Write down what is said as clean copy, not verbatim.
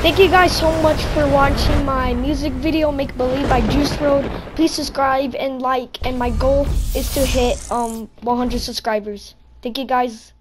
Thank you guys so much for watching my music video, Make Believe by Juice WRLD. Please subscribe and like, and my goal is to hit 100 subscribers. Thank you guys.